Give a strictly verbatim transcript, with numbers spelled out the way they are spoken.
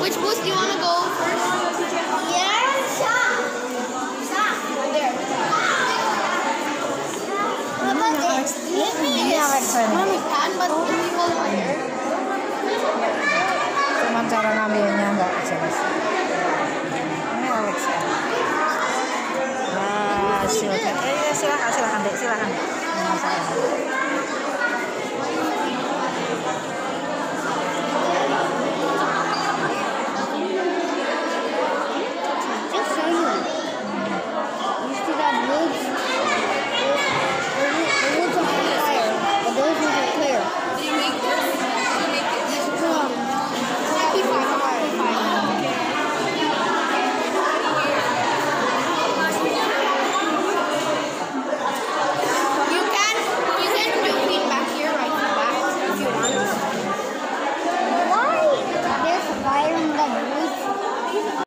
Which booth do you want to go first? Here? Stop. Stop. There. What about this? Ini awet sana. Mom, we can, but the people are here. Cuman cara ngambilnya nggak jelas. Ini awet sana. Nah, silakan. Eh, silakan, silakan, Dek, silakan. Nggak masalah.